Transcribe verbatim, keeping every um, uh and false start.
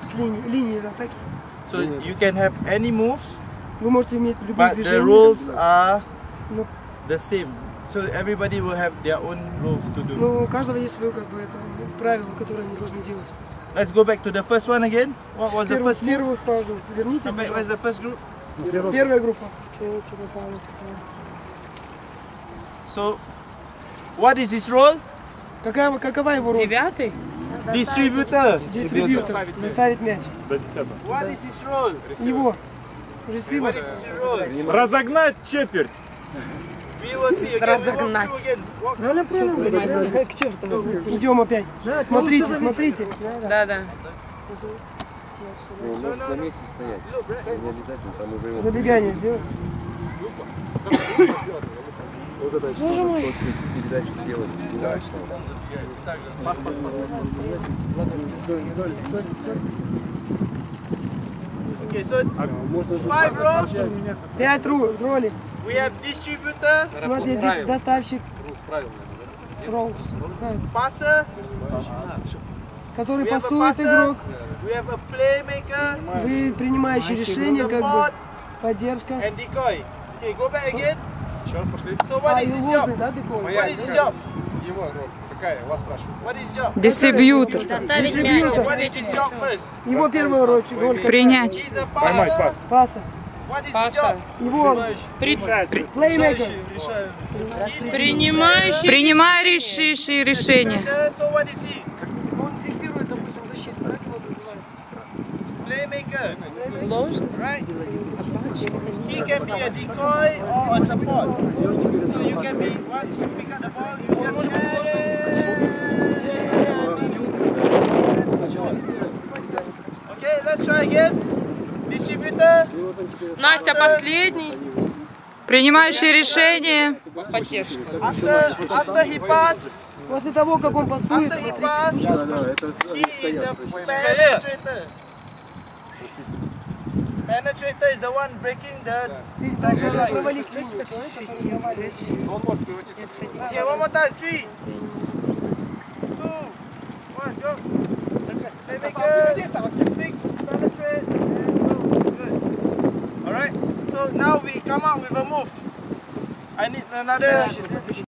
с линии, линии атаки. So you can have any moves, Вы можете иметь любые but the движения. rules are Но, the same. So everybody will have their own rules to do. но у каждого есть свое как бы, это, правила, которые они должны делать. Let's go back to the first one again. What was the Первую, first move? первую фазу верните. Come back. Where's the first group? Первая группа. So, what is his role? Какая, какова его роль? Девятый? Distributor. Дистрибьютор. Доставить мяч. What is his role? Его. What Ресивер. is his role? Разогнать четверть. We will see again. Разогнать. We walk through again. Walk. Идем опять. Смотрите, смотрите. Да, да. Ну, может на месте стоять. Не обязательно, там уже его... Забегание сделать. Его задача тоже точную передачу сделать. Okay, so five roles. Пять ру- ролей. We have distributor, У нас есть ди- доставщик. Ролл. Да. passer, Который we have a пасует passer, игрок. we have a playmaker, Вы принимающий решение, как бы. support, Поддержка. and decoy. Okay, go back again. So А, what и is his ложный, job? да, такой? What is his job? Его роль какая? Вас спрашивают. What is his job? Дистрибьютор. Доставить Дистрибьютор. What is his job first? Его первая роль. роль какая? Принять. He's a Поймать passer. пас. Паса. What is his Паса. job? Его плеймейкер. Принимающий. Принимая решившие решения. So what is he? Он фиксирует, допустим, защиту. Как его называют? Playmaker, Ложь. right? He can be a decoy or a support. So you can be, once you pick up the ball, you just... Okay, let's try again. Distributor. Настя, последний. Принимающий решение. Поддержка. After, after he pass, После того, как он пасует, after he смотрите. pass, Да, да, это he is the penetrator. Penetrator is the one breaking the... Ты должен провалить линию. Человек, который проваливает. Okay, one more time. Three, two, one, go. Playmaker, fix, penetrate, and go. Good. Alright, so now we come out with a move. I need another...